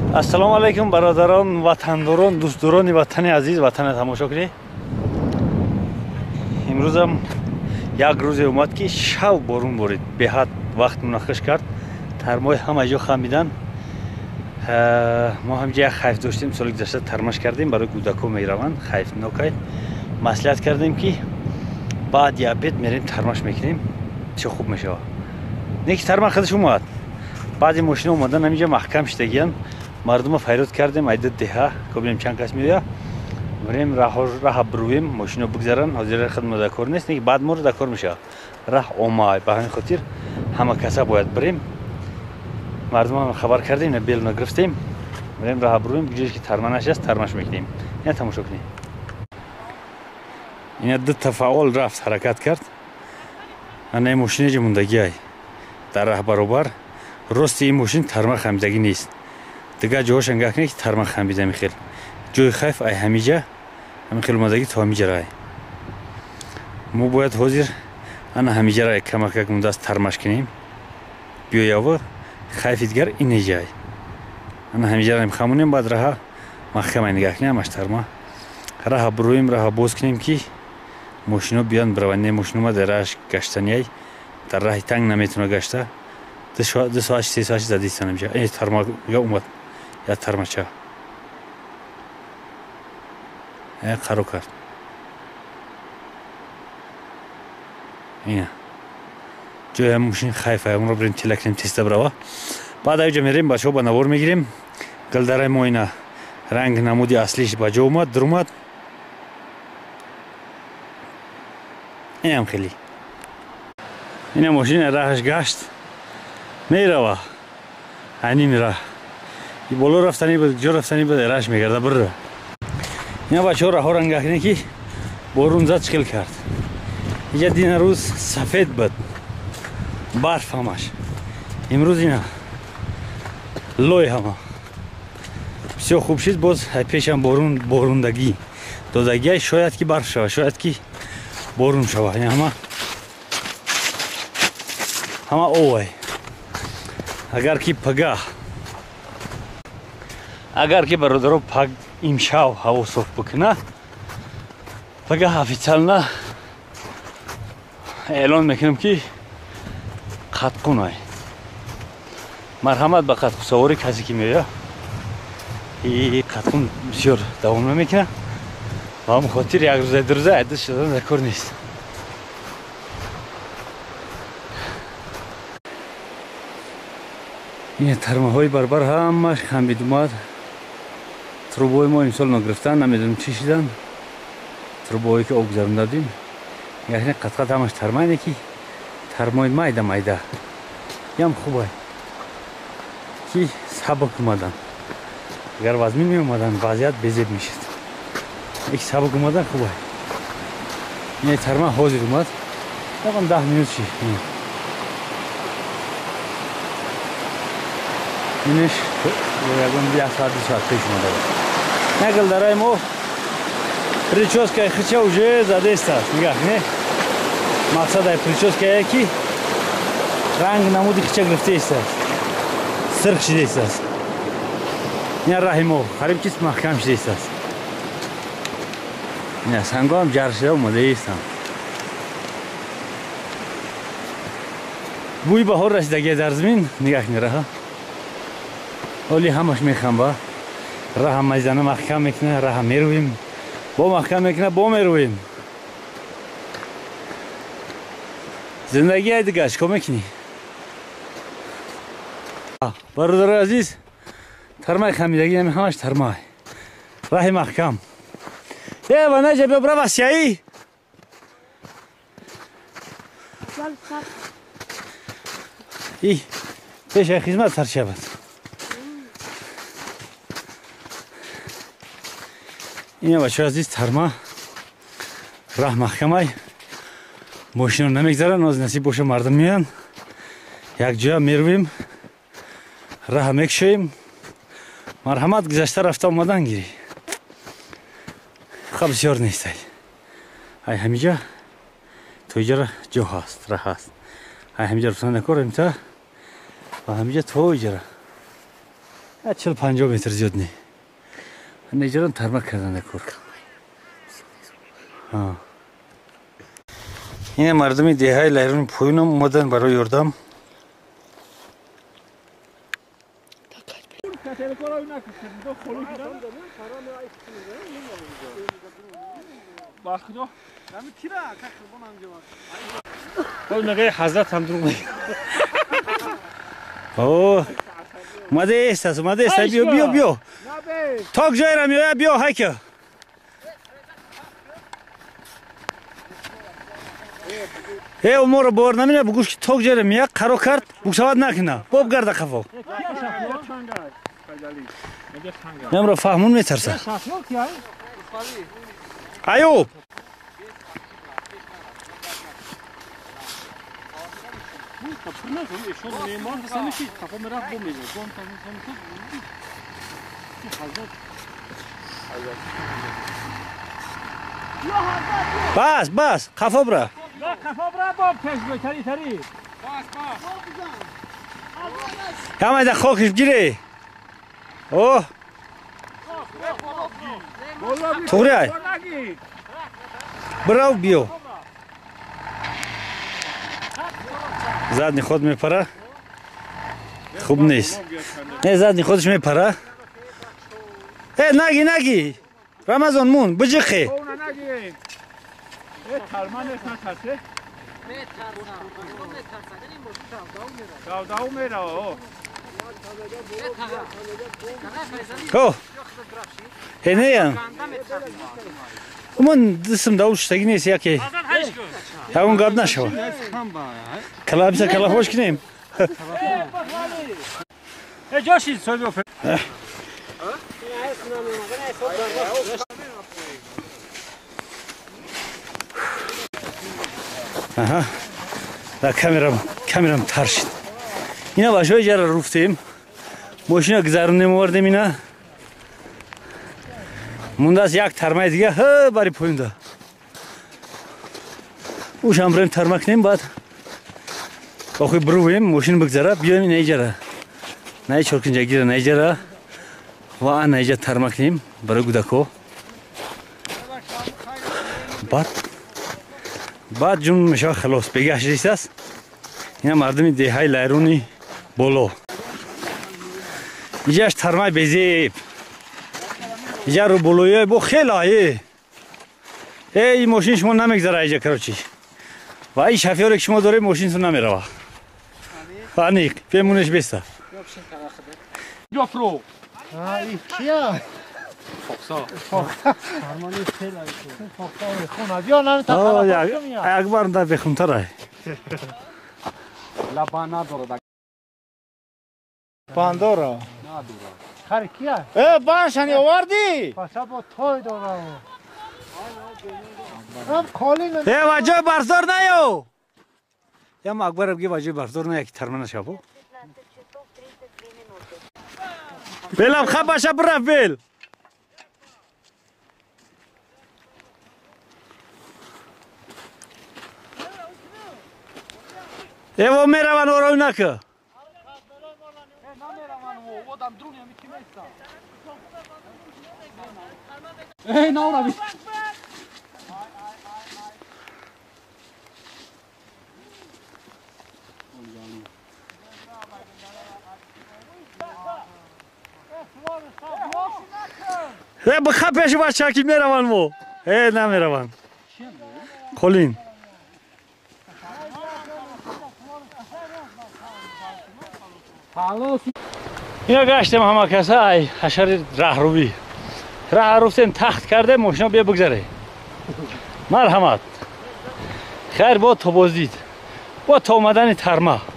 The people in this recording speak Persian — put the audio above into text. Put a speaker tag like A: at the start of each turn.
A: Ассалому алайкум бародарон, ватандорон, дӯстдорони ватани азиз, ватане тамошо кунед. Имрӯзам як рӯзе омад ки шав борун борид. Беҳад вақт мунаққиш кард. Тармои ҳама ҷо хамидан. Мо ҳамҷа як хайф доштем, соли гузашта тармаш кардем, барои кӯдакон мераванд, хайфнокай. Маслиҳат кардем ки баъди обед мерем тармаш мекунем, чӣ хуб мешавад. Не ки тармаш худаш омад. Баъди мошина омадан ҳаминҷа маҳкам шидагиян. Мардума файрод кардем, айда деҳа, кобинем чанд кас меояд. Мерем раҳа бирӯем, мошино бигзаранд, ҳозир хидмо дар кор нест, не ки баъд моро дар кор мешавад. Раҳ омад, ба ҳамин хотир ҳама каса бояд бирем. Мардума хабар кардем, белно гирифтем. Мерем раҳа бирӯем, ҷое ки тарма нашаст, тармаш мекунем. Ина тамошо кунед. Ина ду тафаъол рафт, ҳаракат кард. Ана мошине ҷо мондагиай. Дар раҳ баробар рости ин мошин тарма хамидагӣ нест. Дигар ҷоҳошан гах не ки тарма хамида мехел. Ҷои хайф ай ҳамиҷа, ҳамихел омадагӣ то ҳамиҷара ай. Мо бояд ҳозир ана ҳамиҷара ай камакак мондааст тармаш кунем. Биёява хайфи дигар инеҷа ай. Ана ҳамиҷара хамонем баъд раҳа маҳкам ай нигах кунем, аш тарма. Раҳа бирӯем, раҳа боз кунем ки мошино биён бираванд. Не мошин омад раҳаш гаштани ай. Дар раҳи танг наметавона гашта. 2 соат 3 соат задиста намеша. Ин тарма я омад. Я тармача. Қаро кард. Ина. ҷои мошин хайф ай. Онро бирем тила кунем теста бирава. Баъд аҷа мерем, бачаҳо ба навор мегирем. Гилдараи мо ина ранг намуди аслиш ба ҷо омад, дурумад. Инам хеле. Ина мошин раҳаш гашт. Мерава. Ҳанин раҳ. И боло рафтани буд, ҷо рафтани буд, раҳаш мегарда бирра. Ина бачаҳо раҳо рангах не ки борун зад чиқил кард. Инҷа дина рӯз сафед буд. Барф ҳамаш. Имрӯз ина лой ҳама. Бисёр хуб шид, боз пешам борундагӣ. Додагиай шояд ки барф шава, шояд ки борун шава. Ина ҳама овай. Агар ки пага. Агар ки бародаро паг имшав ҳаво соф бикуна, пага официально эълон мекунем ки қатқун ай. Марҳамат ба қатқусавори касе ки меояд. И қатқун бисёр давом намекунад. Ба ҳамин хотир як рӯза ду рӯза айдас шудан дар кор нест. ин тармаҳои барбар ҳамаш хамид омад. Трубои мо имсол нагирифтан, намедонем чӣ шидан. Трубоҳое ки об гузаронда будем. Яъне қат-қат ҳамаш тарма ин ки тармои майда. Ям хуб ай. Ки сабук омадан. Агар вазмин меомадан, вазъият безеб мешид. Ики сабук омадан хуб ай. Ин тарма ҳозир омад. Тақрибан 10 минут шид. Инеш ягон 1 соат 2 соат пеш омада буд. Нагил дараи мо прическаи хича уже задестааст. Нигах не. Мақсад ай прическае ки ранг намуди хича гирифтаистааст. Сирқ шидаистааст. Ин раҳи мо қариб ки маҳкам шидаистааст. Ин сангоам ҷар шуда омадаистам. бӯи баҳор расидагия дар замин. Нигах не раҳа. оли ҳамаш мехамба. Раҳа майзана маҳкам мекуна, раҳа мерӯем. Бо маҳкам мекуна, бо мерӯем. Зиндагӣ ай дигар чикор мекунӣ? Бародари азиз, тармаи хамидагӣ ҳамин ҳамаш тармай. Раҳи маҳкам. Ва наҷа биё бира васияӣ? И пешаи хизмат сар шавад. ина бачаҳои азиз тарма раҳ маҳкам ай. Мошино намегзаранд, нози насиб боша мардум меоянд. Якҷоя мерӯем, раҳа мекушоем. Марҳамат гузашта рафта омадан гирӣ. Ха бисёр нест ай. Ай ҳамиҷа то иҷара ҷо ҳаст, раҳ ҳаст. Ай ҳамиҷа рӯсанда корем та ва ҳамиҷа то иҷара. 40-50 متر زیاد نی. نجاران ترمک کردن کار. ها. این مردمی دههای لایرون پایین اومدن برای یاردم. حضرت هم درو اوه اومده است بیا تاک جایرم بیا هایکه ما رو بار نمینه بگوش که تاک جایرم یک قرار کرد بگسواد نکنه باب گرده خفا نم رو فهمون میترسه ایوب بس خفا برا
B: باب تری بس
A: همه ده خاکش بگیره اوه توری های براو بیو زدنی خود میپره خوب نیست نه زدنی خودش میپره نگی رمضان مون بجخی نه من دستم داوش تگی نیست یکی اون گاب نشو کلابسه کلاب خوش کنیم
B: جاشی سوی
A: آها دا کامرام ترشید اینا باشوی جرا رفتیم ماشینا گذرونیم آوردیم اینا مونده است یک ترمای دیگه باری پایین اوش هم بریم ترمک نیم بعد باخوی برویم ماشین بگذره بیایم نیجره نه چرکن جگیره نیجره و آن نیجه ترمک نیم برای گودکو بعد جون میشه خلاص بگهش ریست است اینا مردمی دههای لایرونی بولو اینجاش ترمای بزیب اینجا رو بولویه بو خیلی هایی این ماشین شما نمیگذاره اینجا کراچی و این شفیاری که شما داره ماشین سون نمیروه فانیک پیمونش بیسته
B: جافرو
C: این کیه؟
B: فاکسا
C: فرمانی خیلی خونه بیا نمی تا
A: یک بار در بخونتر های
B: لبا نداره
C: باندورا خری کیه؟ بانشانی آوردی؟ پسا با توی داره هم کالی نمی
A: وجه برزدار نیو یا ما اکبر بگی وجه برزدار نه یکی ترمانه شابو بیلم خواب باشه برف بیل ایوه میروان او رو نکه بخواه پیش بچه که میروان مو نمیروان کلین اینا گشتیم همه کسا حشر رهروی راه رفتیم تخت کرده ماشینا بیا بگذره مرحمت خیر با تو بازدید با تو آمدن ترما